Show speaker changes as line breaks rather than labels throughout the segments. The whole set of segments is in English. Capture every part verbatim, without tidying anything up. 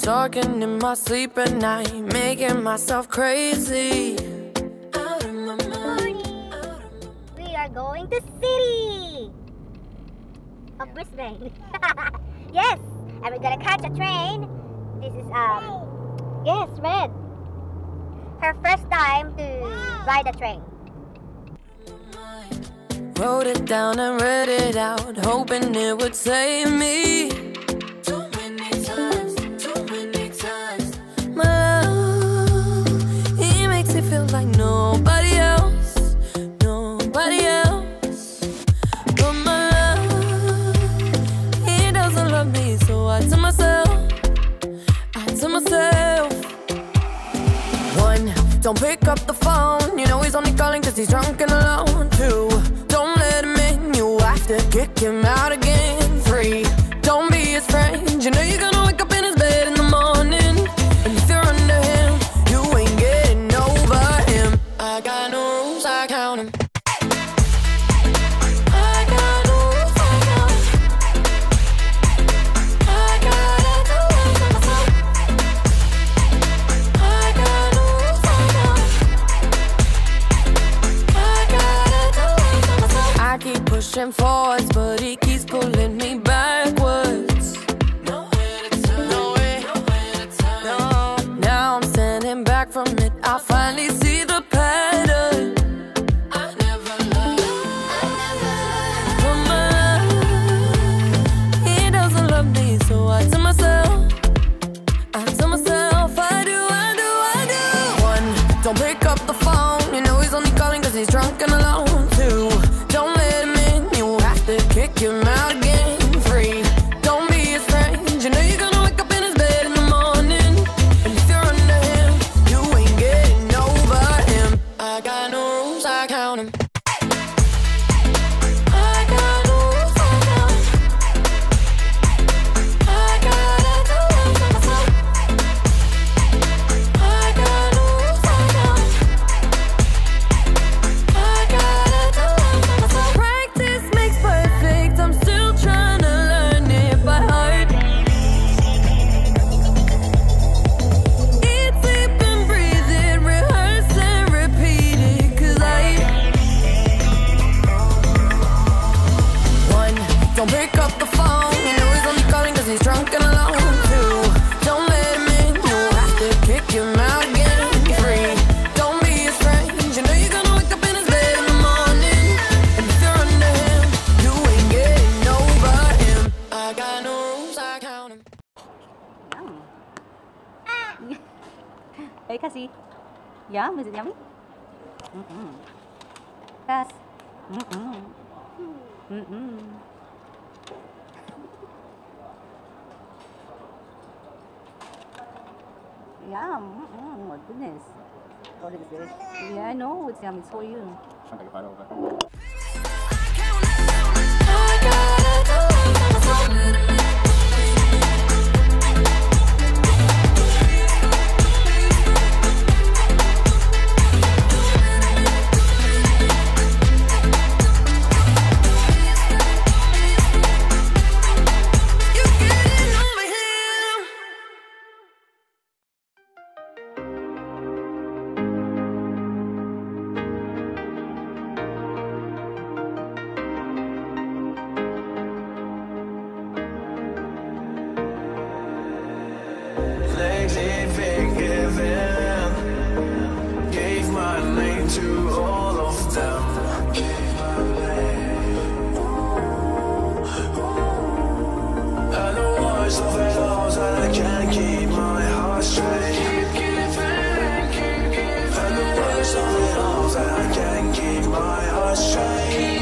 talking in my sleep at night, making myself crazy. Out of my mind.
We are going to city of Brisbane. Yes, and we're gonna catch a train. This is um, yes, Red. Her first time to ride a train.
Wrote it down and read it out, hoping it would save me. Too many times, too many times. My love, he makes me feel like nobody else, nobody else. But my love, he doesn't love me, so I tell myself, I tell myself. One, don't pick up the phone, you know he's only calling cause he's drunk and alone. Two, don't let him in, you have to kick him out again. Three, don't be his friend, you know you're gonna wake up in his bed in the morning. And if you're under him, you ain't getting over him. I got no rules, I count him. I got no rules, I count him. I gotta do it for myself. I got no rules, I count him. I gotta do it for myself. I keep pushing forwards, but he keeps pulling me backwards. Nowhere to turn, nowhere, nowhere to turn. No. Now I'm standing back from it, I finally see the pattern. I never loved, I never loved. But my love, he doesn't love me, so I tell myself, I tell myself, I do, I do, I do. One, don't pick up the phone, you know he's only calling cause he's drunk and alone. Two, don't let him in, you have to kick him out again. Three, don't be his friend, you know you're gonna wake up in his bed in the morning. And if you're under him, you ain't getting over him. I got no rules, I count him. I got no rules, I count him. I gotta do it for myself. I got no rules, I count him. I gotta do it for myself. Practice makes perfect, I'm still trying to learn it by heart. Eat, sleep and breathe it, rehearse and repeat it, cause I One, don't pick up the phone, you know he's only calling cause he's drunk and alone. Two, don't let him in, you have to kick him out again. Three, don't be his friend, you know you're gonna wake up in his bed in the morning. And if you're under him, you ain't getting over him. I got no rules, I count him.
Hey, Kassie. Yum, is it yummy? Mm-mm. Cass. Mm-mm. Mm-mm. Yum. Mm-mm. Oh my goodness. What is this? Yeah, I know it's yum. It's for you.
I'll take a bite over.
I gotta do it for myself. You getting over him.
Legs ain't forgiven. Gave my name to all of them. And the worst of it all is that I can't keep my heart straight. And the worst of it all is that I can't keep my heart straight.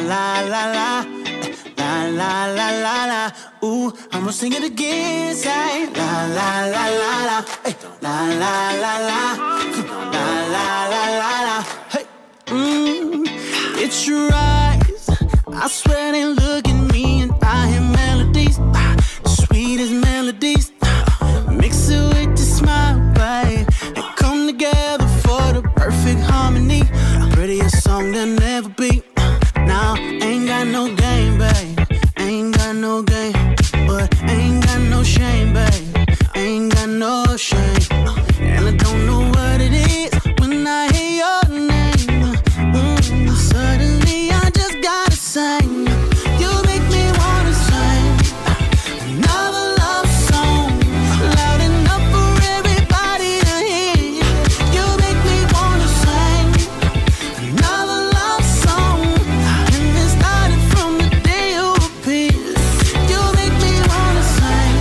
la la la, la la la la la. Ooh, I'ma sing it again. Say la la la la la, hey, la la la la, la la la la la. Hey, mm, it's your eyes. I swear they look at me and I hear melodies, sweet as melodies. Mix it with your smile, babe, and come together for the perfect harmony. Prettiest song there'll never be. Now, ain't got no game, babe. Ain't got no game, but ain't got no shame, babe. Ain't got no shame. And I don't know what it is when I hear your name. Mm, suddenly I just gotta sing. You make me wanna sing another love song, loud enough for everybody to hear. You make me wanna sing another love song, and it started from the day you appeared. You make me wanna sing.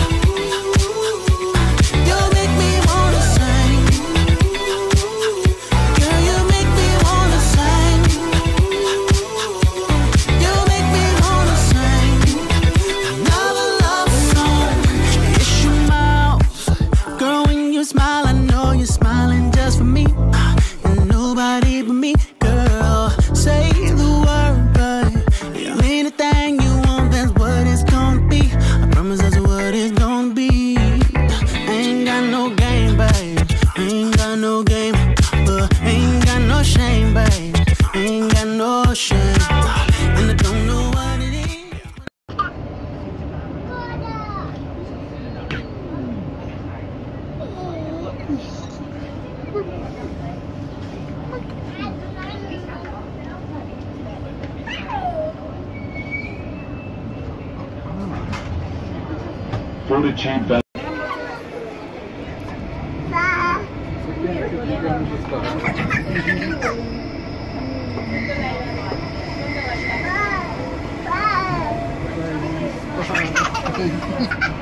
You make me wanna sing. Girl, you make me wanna sing. You make me wanna sing another love song. It's your mouth, girl, when you smile, I know you're smiling just for me, and nobody but me. Girl, say the word, babe. Anything you want, that's what it's gonna be. I promise that's what it's gonna be. Ain't got no game, babe. Ain't got no game, but ain't got no shame, babe. Ain't got no shame, and I don't know what it is.
Fortitude Valley.
Bye.